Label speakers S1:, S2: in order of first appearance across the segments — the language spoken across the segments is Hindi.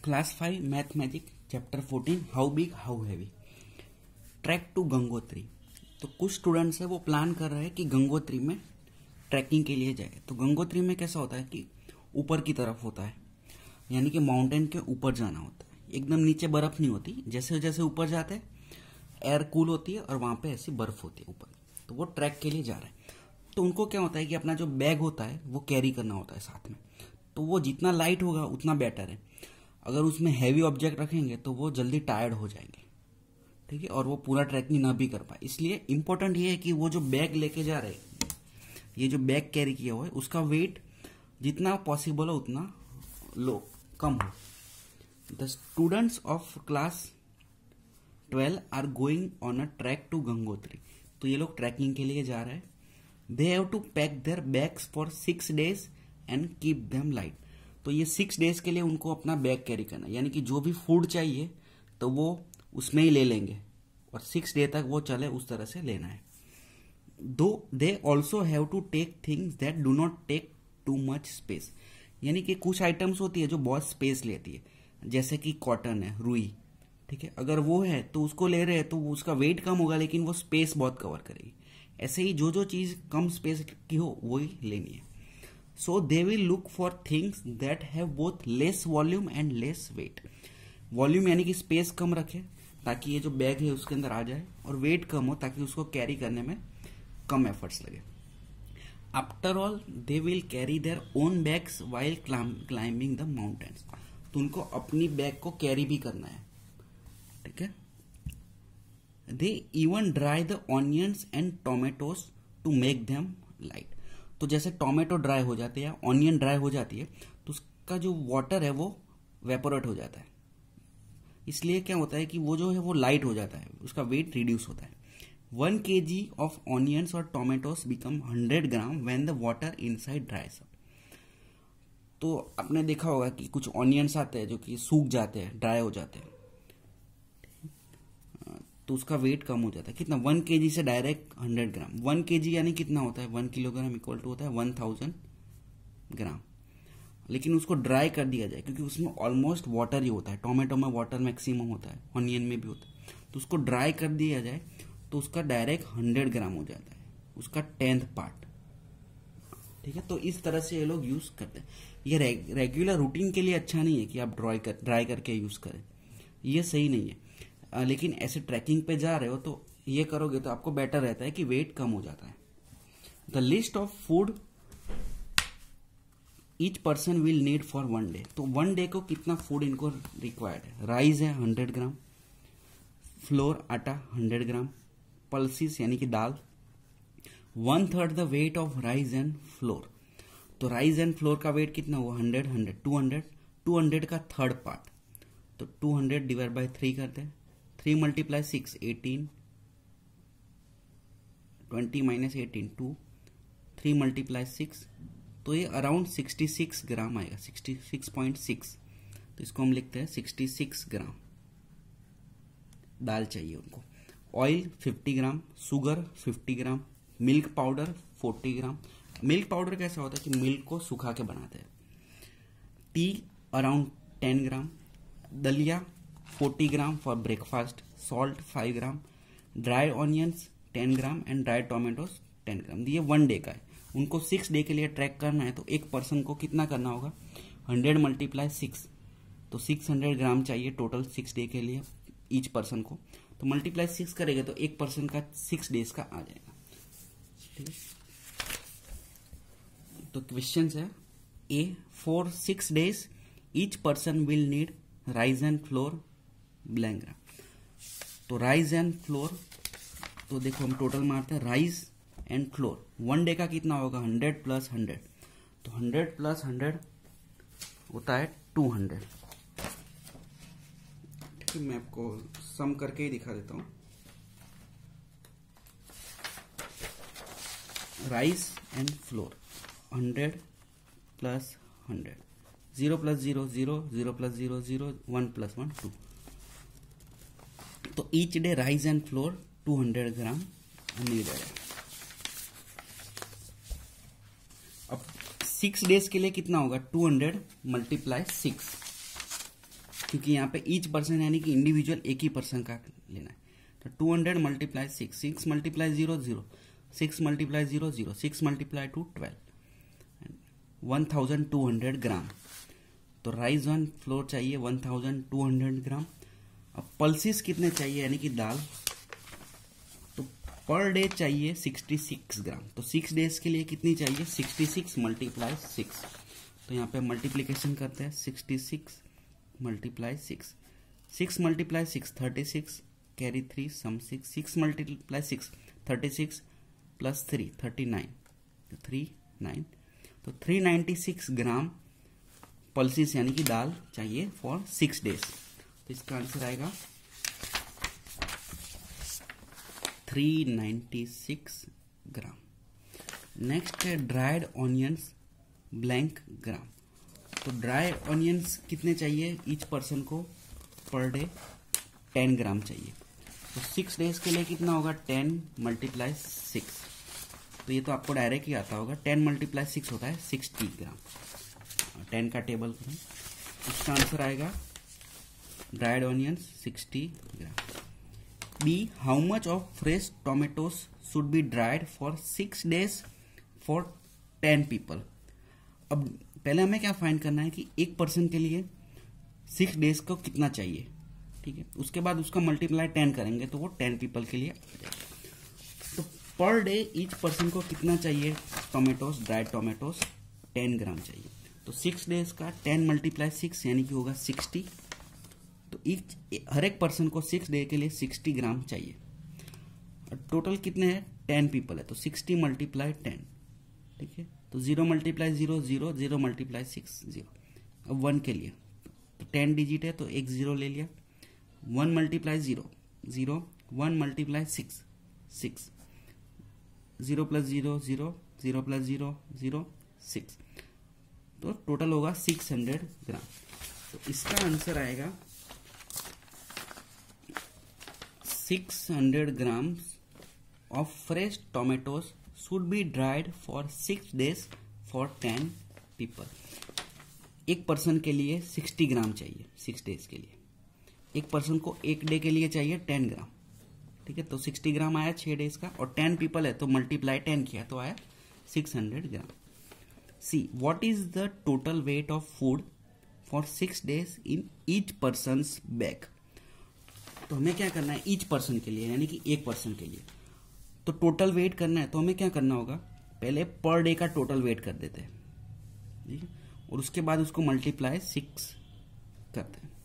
S1: Class 5 mathematics chapter 14 how big how heavy trek to Gangotri. तो कुछ स्टूडेंट्स है वो प्लान कर रहे हैं कि गंगोत्री में ट्रैकिंग के लिए जाए। तो गंगोत्री में कैसा होता है कि ऊपर की तरफ होता है, यानी कि माउंटेन के ऊपर जाना होता है। एकदम नीचे बर्फ नहीं होती, जैसे जैसे ऊपर जाते हैं एयर कूल होती है और वहां पे ऐसी बर्फ होती है ऊपर। तो वो ट्रैक के लिए जा रहे हैं। तो उनको क्या होता है कि अपना जो बैग होता है वो कैरी करना होता है साथ में। तो वो जितना लाइट होगा उतना बेटर है। अगर उसमें हैवी ऑब्जेक्ट रखेंगे तो वो जल्दी टायर्ड हो जाएंगे, ठीक है, और वो पूरा ट्रैकिंग ना भी कर पाए। इसलिए इंपॉर्टेंट ये है कि वो जो बैग लेके जा रहे हैं, ये जो बैग कैरी किया हुआ है उसका वेट जितना पॉसिबल हो उतना लो कम हो। The students of class 12 are going on a trek to Gangotri. तो ये लोग ट्रैकिंग के लिए जा रहे हैं। They have to pack their bags for 6 days and keep them light. तो ये 6 days के लिए उनको अपना बैग कैरी करना है, यानी कि जो भी फूड चाहिए तो वो उसमें ही ले लेंगे और 6 day तक वो चले उस तरह से लेना है। दो they also have to take things that do not take too much space, यानी कि कुछ आइटम्स होती है जो बहुत स्पेस लेती है, जैसे कि कॉटन है, रुई, ठीक है, अगर वो है तो उसको ले रहे हैं तो उसका वेट कम होगा लेकिन वो स्पेस बहुत कवर करेगी। ऐसे ही जो जो चीज कम स्पेस की हो वही लेनी है। So they will look for things that have both less volume and less weight. Volume यानी कि स्पेस कम रखे ताकि ये जो बैग है उसके अंदर आ जाए, और वेट कम हो ताकि उसको कैरी करने में कम एफर्ट्स लगे। After all they will carry their own bags while climbing the mountains. तो उनको अपनी बैग को कैरी भी करना है, ठीक है। They even dry the onions and tomatoes to make them light. तो जैसे टोमेटो ड्राई हो जाते हैं या ऑनियन ड्राई हो जाती है तो उसका जो वाटर है वो वेपोरेट हो जाता है, इसलिए क्या होता है कि वो जो है वो लाइट हो जाता है, उसका वेट रिड्यूस होता है। 1 kg ऑफ ऑनियंस और tomatoes become 100 gram when the water inside dries up. तो आपने देखा होगा कि कुछ ऑनियंस आते हैं जो कि सूख जाते हैं, ड्राई हो जाते हैं, तो उसका वेट कम हो जाता है। कितना? 1 kg से डायरेक्ट 100 ग्राम। 1 kg यानी कितना होता है? 1 किलोग्राम इक्वल टू होता है 1000 ग्राम। लेकिन उसको ड्राई कर दिया जाए क्योंकि उसमें ऑलमोस्ट वाटर ही होता है। टोमेटो में वाटर मैक्सिमम होता है, ऑनियन में भी होता है। तो उसको ड्राई कर दिया जाए तो उसका डायरेक्ट 100 ग्राम हो जाता है, उसका 10th पार्ट, ठीक है। तो इस तरह से ये लोग यूज करते हैं। ये रेगुलर रूटीन के लिए अच्छा नहीं है कि आप ड्राई करके यूज करें, ये सही नहीं है। लेकिन ऐसे ट्रैकिंग पे जा रहे हो तो ये करोगे तो आपको बेटर रहता है कि वेट कम हो जाता है। The list of food each person will need for 1 day। तो 1 day को कितना फूड इनको रिक्वायर्ड है? राइस है 100 ग्राम, फ्लोर आटा 100 ग्राम, पल्सिस यानी कि दाल 1/3 the weight of rice and flour. तो राइस एंड फ्लोर का वेट कितना हुआ? 100 100 200 का 3rd पार्ट। तो 200 डिवाइड बाय 3 करते हैं, 3 × 6 18, 20 - 18 2, 3 × 6, तो ये अराउंड 66 ग्राम आएगा, 66.6। तो इसको हम लिखते हैं 66 ग्राम दाल चाहिए उनको। Oil 50 gram, sugar 50 gram, milk powder 40 gram. Milk powder कैसा होता है कि मिल्क को सुखा के बनाते हैं। T around 10 gram, dalia 40 gram for breakfast, salt 5 gram, dry onions 10 gram and dry tomatoes 10 gram. ये 1 day का है। उनको 6 day के लिए ट्रैक करना है तो एक पर्सन को कितना करना होगा? 100 × 6, तो 600 ग्राम चाहिए टोटल 6 day के लिए ईच पर्सन को। तो मल्टीप्लाई 6 करेगा तो एक पर्सन का 6 days का आ जाएगा, ठीक है। तो क्वेश्चन है A, for 6 days each person will need rice and flour blank gram. तो राइस एंड फ्लोर, तो देखो हम टोटल मारते हैं राइस एंड फ्लोर। 1 day का कितना होगा? 100 + 100, तो 100 + 100 होता है 200। ठीक है, मैं आपको सम करके ही दिखा देता हूं। Rice and flour 100 + 100, 0 + 0 0, 0 + 0 0, 1 + 1 2। तो each day rice and flour 200 gram needed है। अब 6 days के लिए कितना होगा? 200 × 6, क्योंकि यहाँ पे ईच पर्सन यानी कि इंडिविजुअल एक ही पर्सन का लेना है। तो 200 multiply 6, 6 multiply 0 0, 6 multiply 0 0, 6 multiply 2 12, 1200 gram. तो राइस ऑन फ्लोर चाहिए 1200 ग्राम। अब पल्सेस कितने चाहिए यानी कि दाल, तो पर डे चाहिए 66 ग्राम। तो 6 डेज के लिए कितनी चाहिए, 66 मल्टीप्लाई 6। तो यहाँ पे मल्टीप्लीकेशन करते हैं, 66 multiply 6, 6 multiply 6 36, carry 3 sum 6, 6 multiply 6 36 plus 3 39, 39। तो 396 ग्राम पल्सेस यानी कि दाल चाहिए फॉर 6 डेज। तो इसका आंसर आएगा 396 ग्राम। नेक्स्ट है ड्राइड ऑनियंस ब्लैंक ग्राम। तो ड्राई ऑनियंस कितने चाहिए ईच पर्सन को, पर डे 10 ग्राम चाहिए। तो 6 डेज के लिए कितना होगा, 10 मल्टीप्लाई 6। तो ये तो आपको डायरेक्ट ही आता होगा, 10 मल्टीप्लाई 6 होता है 60 ग्राम। 10 का टेबल करें, इसका आंसर आएगा dried onions 60 gram. B, how much of fresh tomatoes should be dried for 6 days for 10 people. अब पहले हमें क्या फाइंड करना है कि एक पर्सन के लिए 6 डेज को कितना चाहिए, ठीक है। उसके बाद उसका मल्टीप्लाई 10 करेंगे तो वो 10 पीपल के लिए आ जाएगा। तो पर डे ईच पर्सन को कितना चाहिए टोमेटोज, ड्राइड टोमेटोज 10 ग्राम चाहिए। तो 6 डेज का 10 मल्टीप्लाई 6 यानी कि होगा 60। तो हर एक पर्सन को 6 डे के लिए 60 ग्राम चाहिए। टोटल कितने हैं, 10 पीपल है, तो 60 मल्टीप्लाई 10, ठीक है। तो 0 मल्टीप्लाई 0 0, 0 मल्टीप्लाई 6 0। अब 1 के लिए तो 10 डिजिट है तो एक 0 ले लिया। 1 मल्टीप्लाई 0 0, 1 मल्टीप्लाई 6 6, 0 प्लस 0 0, 0 प्लस 0 0 6। तो टोटल होगा 600 ग्राम। तो इसका आंसर आएगा 600 grams of fresh tomatoes should be dried for 6 days for 10 people। एक पर्सन के लिए 60 ग्राम चाहिए 6 डेज के लिए। एक पर्सन को एक डे के लिए चाहिए 10 ग्राम, ठीक है। तो 60 ग्राम आया 6 डेज का, और 10 पीपल है तो मल्टीप्लाई 10 किया तो आया 600 gram. C, what is the total weight of food for 6 days in each person's bag. तो हमें क्या करना है ईच पर्सन के लिए यानी कि एक पर्सन के लिए, तो टोटल वेट करना है। तो हमें क्या करना होगा, पहले पर डे का टोटल वेट कर देते हैं, ठीक है, और उसके बाद उसको मल्टीप्लाई 6 करते हैं।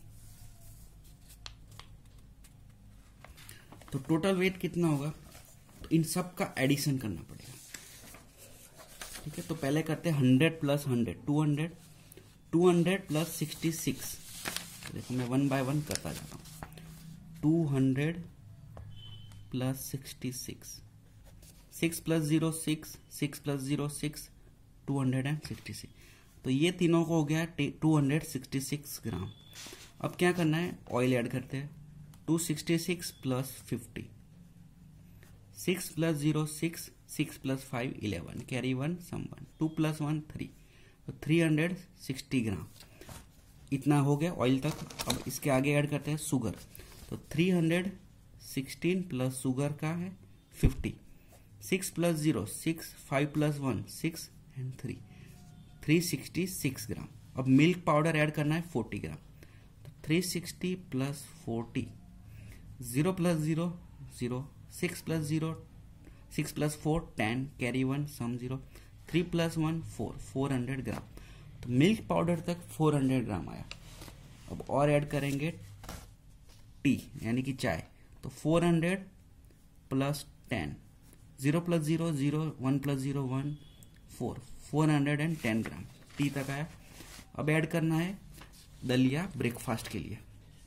S1: तो टोटल वेट कितना होगा, तो इन सब का एडिशन करना पड़ेगा, ठीक है। तो पहले करते हैं 100 प्लस 100 200, 200 प्लस 66। देखो मैं 1 बाय 1 करता जाता हूँ। 200 प्लस 66, 6 प्लस 0 6, 6 प्लस 0 6, 266। तो ये तीनों को हो गया 266 ग्राम। अब क्या करना है, ऑयल ऐड करते हैं। 266 plus 50, 6 plus 0 6, 6 plus 5 11, carry 1 sum 1, 2 plus 1 3। तो 360 ग्राम इतना हो गया ऑयल तक। अब इसके आगे ऐड करते हैं शुगर। तो 316 प्लस शुगर का है 50, 6 प्लस 0 6, 5 प्लस 1 6 एंड 3, 366 ग्राम। अब मिल्क पाउडर ऐड करना है 40 ग्राम। तो 360 plus 40, 0 plus 0 0, 6 plus 0 6 plus 4 10, carry 1 sum 0, 3 plus 1 4, 400 gram. तो मिल्क पाउडर तक 400 ग्राम आया। अब और ऐड करेंगे टी यानी कि चाय। तो 400 plus 10, 0 plus 0 0, 1 plus 0 1 4, 410 gram tea तक आया। अब ऐड करना है दलिया ब्रेकफास्ट के लिए।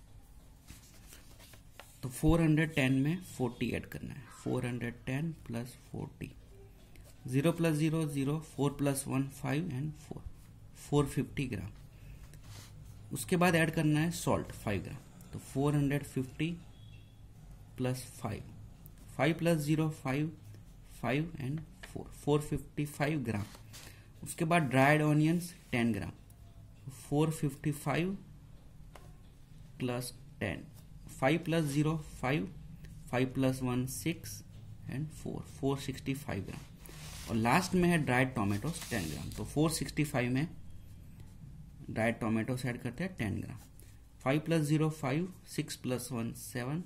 S1: तो 410 में 40 ऐड करना है। 410 plus 40, 0 plus 0 0, 4 plus 1 5 and 4, 450 gram. उसके बाद ऐड करना है सॉल्ट 5 ग्राम। तो 450 प्लस 5, 5 प्लस 0 5, 5 एंड 4, 455 ग्राम। उसके बाद dried onions 10 gram. 455 plus 10, 5 plus 0 5, 5 plus 1 6 and 4, 465 gram. और लास्ट में है ड्राइड टोमेटोस 10 ग्राम। तो 465 में ड्राइड टोमेटोस ऐड करते हैं 10 ग्राम। 5 प्लस 0 5, 6 प्लस 1 7,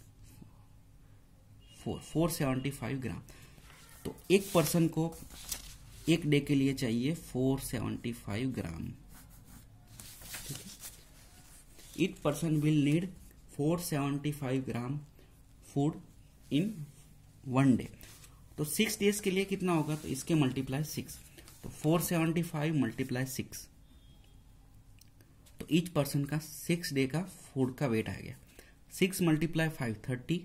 S1: 4, 475 ग्राम। तो एक पर्सन को एक डे के लिए चाहिए 475 ग्राम। ठीक है, each person will need 475 gram food in one day. तो 6 डेज के लिए कितना होगा, तो इसके मल्टीप्लाई 6, तो 475 मल्टीप्लाई 6, तो ईच पर्सन का 6 डे का फूड का वेट आ गया। 6 multiply 5 30,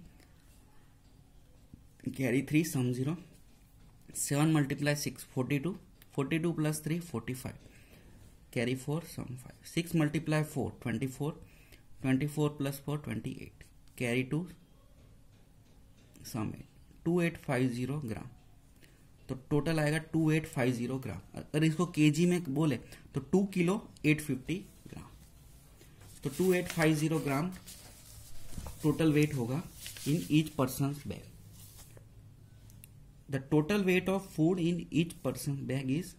S1: carry 3 sum 0, 7 multiply 6 42, 42 plus 3 45, carry 4 sum 5, 6 multiply 4 24, 24 plus 4 28, carry 2 sum 8, 2850 gram. तो टोटल आएगा 2850 ग्राम। अगर इसको केजी में बोले तो 2 किलो 850 ग्राम। तो 2850 ग्राम टोटल वेट होगा in each person bag. The total weight of food in each person bag is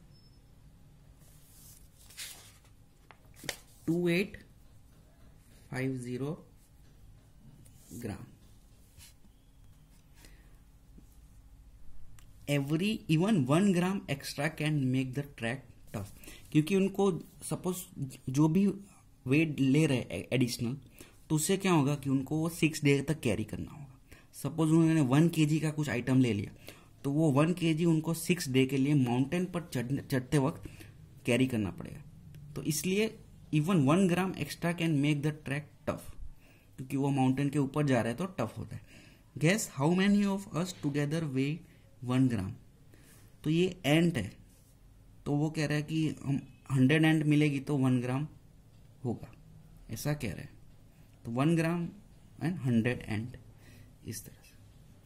S1: 2850 gram. Even 1 gram extra can make the trek tough. क्योंकि उनको सपोज जो भी वेट ले रहे एडिशनल, तो उससे क्या होगा कि उनको वो 6 डे तक कैरी करना होगा। सपोज उन्होंने 1 kg का कुछ आइटम ले लिया, तो वो 1 kg उनको 6 डे के लिए माउंटेन पर चढ़ते वक्त कैरी करना पड़ेगा। तो इसलिए even 1 gram extra can make the trek tough, क्योंकि वो माउंटेन के ऊपर जा रहे हैं तो टफ होता है। Guess how many of us together वे 1 ग्राम। तो ये एंट है, तो वो कह रहा है कि हम 100 एंट मिलेगी तो 1 ग्राम होगा, ऐसा कह रहा है। तो 1 ग्राम एंड 100 एंट, इस तरह से।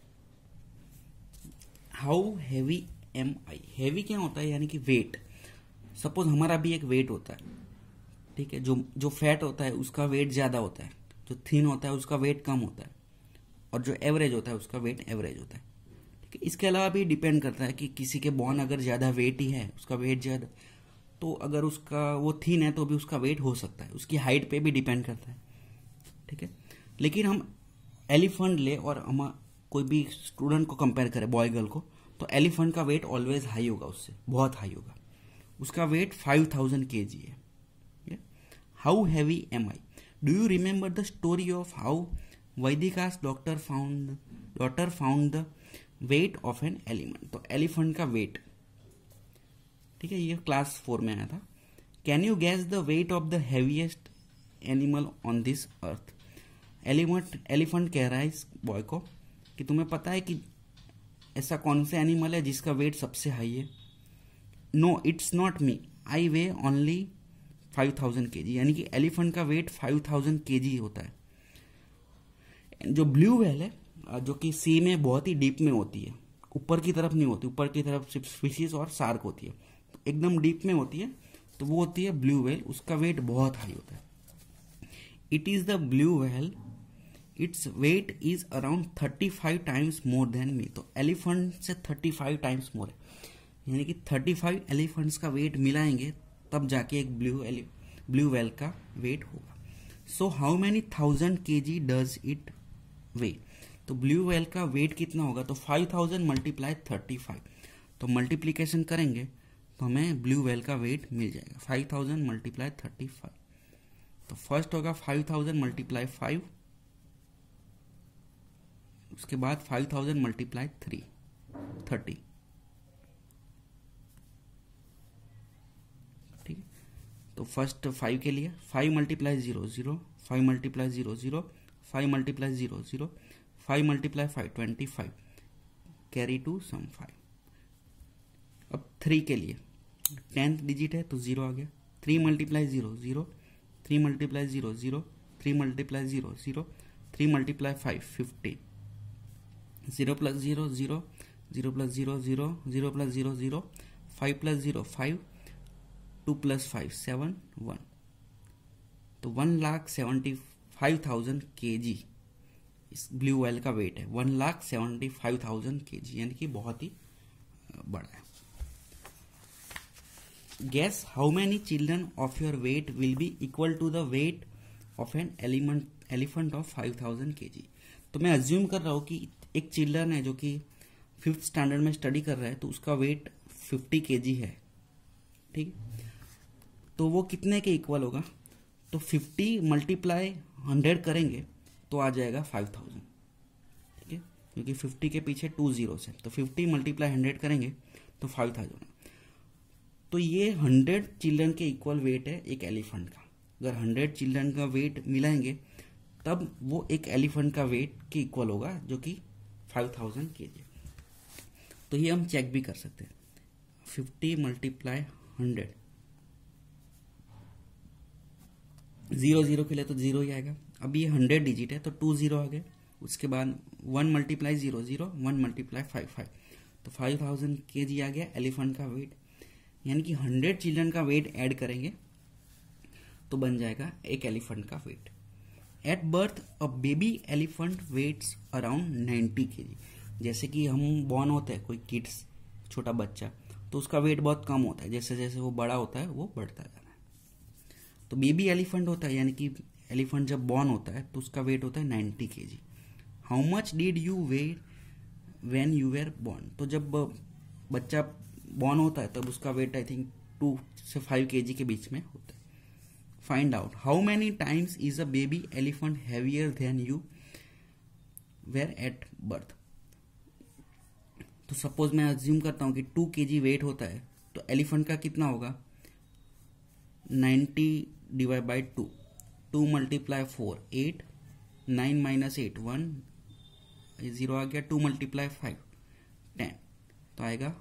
S1: How heavy am I. Heavy क्या होता है, यानी कि वेट। सपोज हमारा भी एक वेट होता है, ठीक है। जो फैट होता है उसका वेट ज्यादा होता है, जो थिन होता है उसका वेट कम होता है, और जो एवरेज होता है उसका वेट एवरेज होता है। ठीक है, इसके अलावा भी डिपेंड करता है कि किसी के बोन अगर ज्यादा वेट ही है, उसका वेट ज्यादा, तो अगर उसका वो थिन है तो भी उसका वेट हो सकता है। उसकी हाइट पे भी डिपेंड करता है। ठीक है, लेकिन हम एलिफेंट ले और हम कोई भी स्टूडेंट को कंपेयर करें, बॉय गर्ल को, तो एलिफेंट का वेट ऑलवेज हाई होगा, उससे बहुत हाई होगा। उसका वेट 5000 kg है। How heavy am I. Do you remember the story of how Vaidika's daughter found the weight of an elephant. तो एलिफेंट का वेट, ठीक है, ये क्लास 4 में आया था। Can you guess the weight of the heaviest animal on this earth. Elephant कह रहा है इस बॉय को कि तुम्हें पता है कि ऐसा कौन सा एनिमल है जिसका वेट सबसे हाई है। No it's not me, I weigh only 5000 kg। यानी कि एलिफेंट का वेट 5000 kg होता है। जो ब्लू व्हेल है, जो कि सी में बहुत ही डीप में होती है, ऊपर की तरफ नहीं होती, ऊपर की तरफ सिर्फ फिशेस और शार्क होती है, तो एकदम डीप में होती है, तो वो होती है ब्लू व्हेल। उसका वेट बहुत हाई होता है। It is the blue whale, its weight is around 35 times more than me. तो एलिफेंट से 35 टाइम्स मोर है, यानी कि 35 एलिफेंट्स का वेट मिलाएंगे तब जाके एक ब्लू व्हेल का वेट होगा। So how many 1000 kg does it weigh. तो ब्लू व्हेल का वेट कितना होगा, तो 5000 मल्टीप्लाई 35, तो मल्टीप्लीकेशन करेंगे तो हमें ब्लू व्हेल का वेट मिल जाएगा। 5000 मल्टीप्लाई 35, तो फर्स्ट होगा 5000 मल्टीप्लाई 5, उसके बाद 5000 मल्टीप्लाई 30। ठीक है, तो फर्स्ट 5 के लिए 5 multiply 0 0, 5 multiply 0 0, 5 multiply 0 0, 5 multiply 5 25, carry 2 sum 5। अब 3 के लिए 10th डिजिट है तो 0 आ गया। 3 multiply 0 0, 3 multiply 0 0, 3 multiply 0 0, 3 multiply 5 50, 0 plus 0 0, 0 plus 0 0, 0 plus 0 0, 5 plus 0 5, 2 plus 5 7 1। तो 1,70,000 1,75,000 kg इस ब्लू व्हेल का वेट है, 1,75,000 kg, यानी कि बहुत ही बड़ा है। Guess how many children of your weight will be equal to the weight of an elephant of 5,000 kg। तो मैं अज्यूम कर रहा हूँ कि एक चिल्ड्रन है जो कि 5th स्टैंडर्ड में स्टडी कर रहा है, तो उसका वेट 50 kg है, ठीक। तो वो कितने के इक्वल होगा? तो 50 मल्टीप्लाई 100 करेंगे तो आ जाएगा 5,000, ठीक है, क्योंकि 50 के पीछे 2 zeros है, तो 50 मल्टीप्लाई 100 करेंगे तो 5,000। तो ये 100 चिल्ड्रन के इक्वल वेट है एक एलिफेंट का। अगर 100 चिल्ड्रन का वेट मिलाएंगे तब वो एक एलिफेंट का वेट के इक्वल होगा, जो कि 5,000 kg। तो ये हम चेक भी कर सकते हैं, 50 मल्टीप्लाई 100, 0 के लिए तो 0 ही आएगा। अब ये 100 डिजिट है तो 2 0 आ गए, उसके बाद 1 मल्टीप्लाई 0 0, 1 मल्टीप्लाई 5 5, तो 5,000 kg आ गया एलिफेंट का वेट। यानी कि 100 चिल्ड्रन का वेट ऐड करेंगे तो बन जाएगा एक एलिफेंट का weight. At birth a baby elephant weighs around 90 kg। जैसे कि हम बॉर्न होते हैं, कोई किड्स छोटा बच्चा, तो उसका वेट बहुत कम होता है, जैसे जैसे वो बड़ा होता है वो बढ़ता जाता है। तो बेबी एलिफेंट होता है, यानी कि एलिफेंट जब बॉर्न होता है तो उसका वेट होता है 90 kg। How much did you weigh when you were born? तो जब बच्चा बॉर्न होता है तब उसका वेट आई थिंक 2 से 5 kg के बीच में होता है। Find out how many times is a baby elephant heavier than you were at birth. तो सपोज मैं अज्यूम करता हूं कि 2 kg वेट होता है, तो एलिफेंट का कितना होगा? 90 डिवाइड बाई 2, 2 मल्टीप्लाई 4 8, 9 माइनस 8 1, 0 आ गया, 2 मल्टीप्लाई 5 10, तो आएगा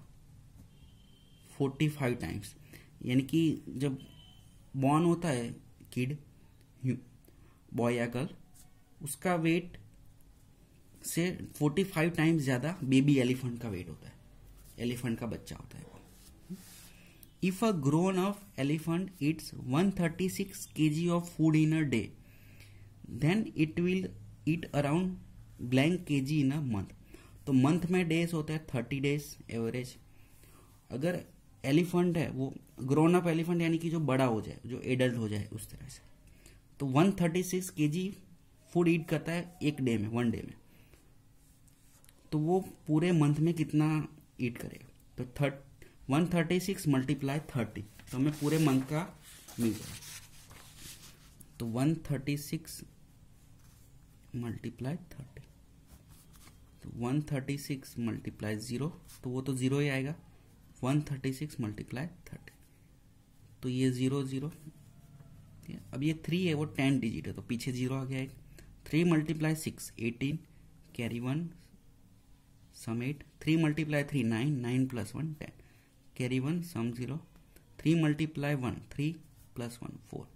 S1: 45 टाइम्स। यानी कि जब बॉर्न होता है किड, बॉय या गर्ल, उसका वेट से 45 टाइम्स ज्यादा बेबी एलिफेंट का वेट होता है, एलिफेंट का बच्चा होता है। If a grown up elephant eats 136 kg of food in a day, then it will eat around blank kg in a month. तो मंथ में डेज होते हैं 30 days एवरेज। अगर एलिफेंट है वो ग्रोन अप एलिफेंट, यानी कि जो बड़ा हो जाए, जो एडल्ट हो जाए उस तरह से, तो 136 kg फूड ईट करता है एक डे में, 1 डे में। तो वो पूरे मंथ में कितना ईट करेगा? तो 136 मल्टीप्लाई 30, तो हमें पूरे मंथ का मिल जाएगा। तो 136 मल्टीप्लाई 30, तो 136 मल्टीप्लाई 0, तो वो तो 0 ही आएगा। 136 मल्टीप्लाई 30, तो ये 0 0। अब ये 3 है, वो 10 डिजिट है, तो पीछे 0 आ गया एक। 3 multiply 6 18, carry 1 sum 8, 3 multiply 3 9, 9 plus 1 10, carry 1 sum 0, 3 multiply 1 3 plus 1 4,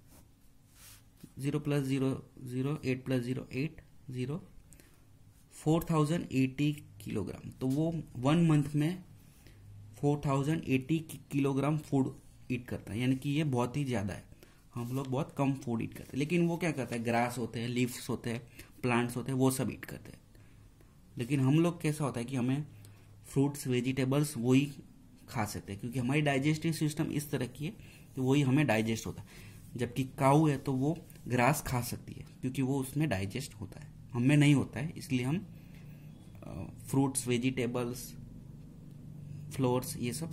S1: 0 plus 0 0, 8 plus 0 8 0, 4080 kilogram. तो वो 1 मंथ में 4080 किलोग्राम फूड ईट करता है, यानी कि ये बहुत ही ज्यादा है। हम लोग बहुत कम फूड ईट करते हैं, लेकिन वो क्या करता है, ग्रास होते हैं, लीव्स होते हैं, प्लांट्स होते हैं, वो सब ईट करते हैं। लेकिन हम लोग कैसा होता है कि हमें फ्रूट्स वेजिटेबल्स वही खा सकते हैं, क्योंकि हमारी डाइजेस्टिव सिस्टम इस तरह की है कि वही हमें डाइजेस्ट होता है। जबकि काऊ है तो वो ग्रास खा सकती है, क्योंकि वो उसमें डाइजेस्ट होता है, हमें नहीं होता है, इसलिए हम फ्रूट्स वेजिटेबल्स फ्लोर्स ये सब।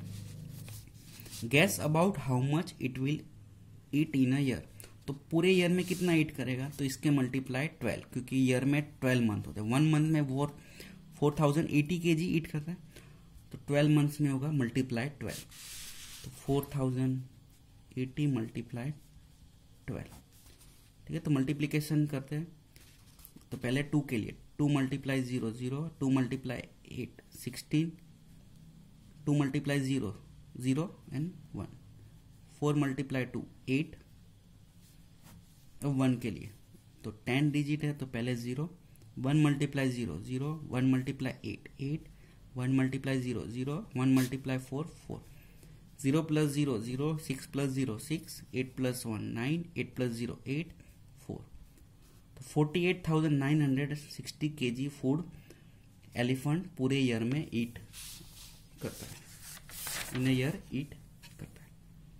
S1: Guess about how much it will eat in a year. तो पूरे ईयर में कितना ईट करेगा? तो इसके मल्टीप्लाई 12, क्योंकि ईयर में 12 मंथ होते हैं। 1 मंथ में वो 4080 kg ईट करता है, तो 12 मंथ्स में होगा मल्टीप्लाई 12, तो 4080 मल्टीप्लाई 12, ठीक है। तो मल्टीप्लीकेशन करते हैं, तो पहले 2 के लिए 2 multiply 0 0, 2 multiply 8 16, 2 multiply 0 0 and 1, 4 multiply 2 8। अब 1 के लिए तो 10 डिजिट है, तो पहले 0, 1 multiply 0 0, 1 multiply 8 8, 1 multiply 0 0, 1 multiply 4 4, 0 plus 0 0, 6 plus 0 6, 8 plus 1 9, 8 plus 0 8 4, तो 48,960 kg फूड एलिफेंट पूरे ईयर में ईट करता है, इन ईयर ईट करता है।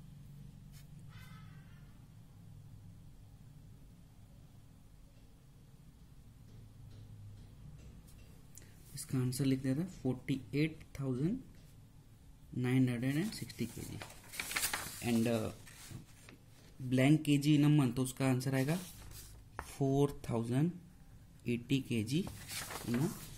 S1: इसका आंसर लिख देता है 48,960 kg and blank kg in a month, तो उसका आंसर आएगा 4,080 kg इन अ